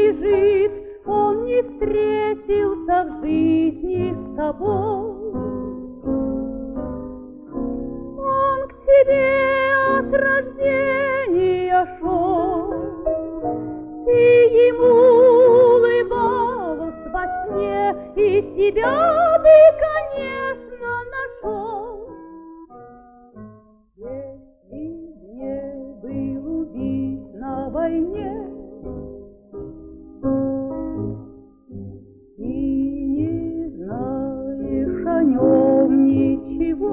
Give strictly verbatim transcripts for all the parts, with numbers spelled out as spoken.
лежит, он не встретился в жизни с тобой. Он к тебе от рождения шел, ты ему улыбалась во сне, и тебя ты, конечно, нашел. Если не был убит на войне, и не знаешь о нем ничего,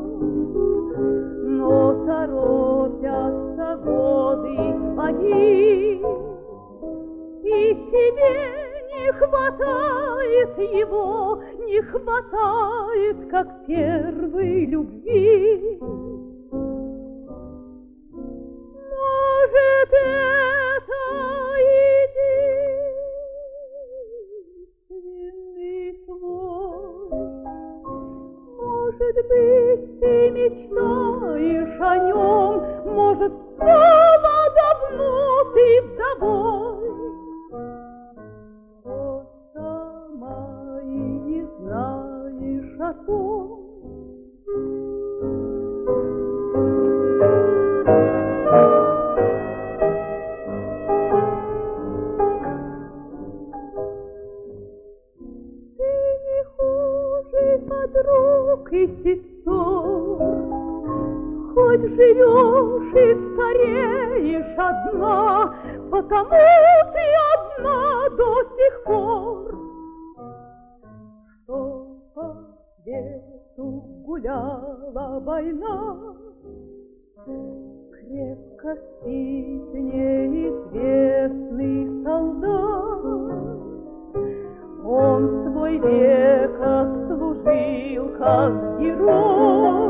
но торопятся годы мои, и тебе не хватает его, не хватает, как первой любви. Может, это единственный твой, может быть, ты мечтаешь о нем, может, дома давно ты вдовой, но сама и не знаешь о том. Ты не хуже подруг и сестер, хоть живешь и стареешь одна, потому ты одна до сих пор, что по свету гуляла война. Крепко спит неизвестный солдат, он свой век отслужил как герой.